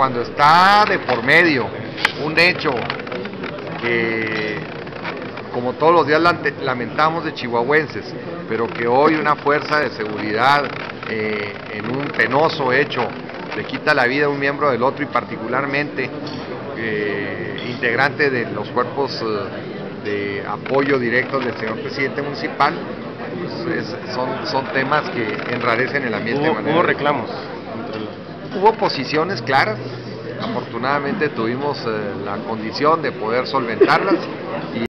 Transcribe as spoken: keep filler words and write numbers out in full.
cuando está de por medio un hecho que, como todos los días lamentamos de chihuahuenses, pero que hoy una fuerza de seguridad eh, en un penoso hecho le quita la vida a un miembro del otro, y particularmente eh, integrante de los cuerpos eh, de apoyo directo del señor presidente municipal, pues es, son, son temas que enrarecen el ambiente. ¿Hubo, ¿hubo reclamos? Hubo posiciones claras, afortunadamente tuvimos eh, la condición de poder solventarlas. Y